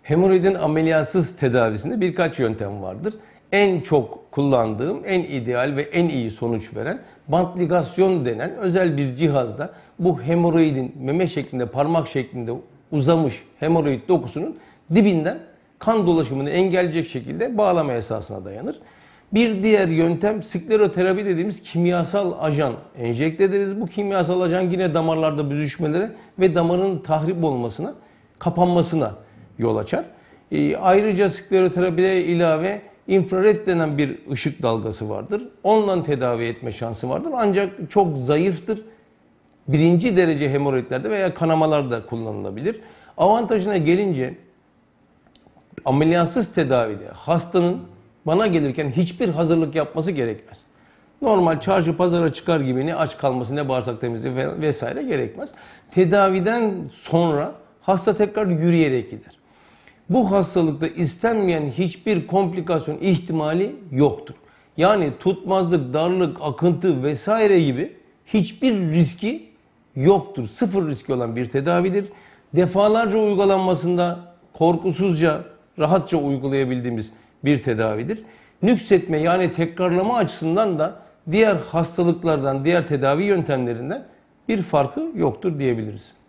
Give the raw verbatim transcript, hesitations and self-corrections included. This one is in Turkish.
Hemoroidin ameliyatsız tedavisinde birkaç yöntem vardır. En çok kullandığım, en ideal ve en iyi sonuç veren bant ligasyon denen özel bir cihazda bu hemoroidin meme şeklinde, parmak şeklinde uzamış hemoroid dokusunun dibinden kan dolaşımını engelleyecek şekilde bağlama esasına dayanır. Bir diğer yöntem skleroterapi dediğimiz kimyasal ajan enjekte ederiz. Bu kimyasal ajan yine damarlarda büzüşmelere ve damarın tahrip olmasına, kapanmasına yol açar. E, ayrıca skleroterapide ilave infrared denen bir ışık dalgası vardır. Onunla tedavi etme şansı vardır. Ancak çok zayıftır. Birinci derece hemoroidlerde veya kanamalarda kullanılabilir. Avantajına gelince ameliyatsız tedavide hastanın bana gelirken hiçbir hazırlık yapması gerekmez. Normal çarşı pazara çıkar gibi ne aç kalması ne bağırsak temizliği vesaire gerekmez. Tedaviden sonra hasta tekrar yürüyerek gider. Bu hastalıkta istenmeyen hiçbir komplikasyon ihtimali yoktur. Yani tutmazlık, darlık, akıntı vesaire gibi hiçbir riski yoktur. Sıfır riski olan bir tedavidir. Defalarca uygulanmasında korkusuzca, rahatça uygulayabildiğimiz bir tedavidir. Nüksetme yani tekrarlama açısından da diğer hastalıklardan, diğer tedavi yöntemlerinden bir farkı yoktur diyebiliriz.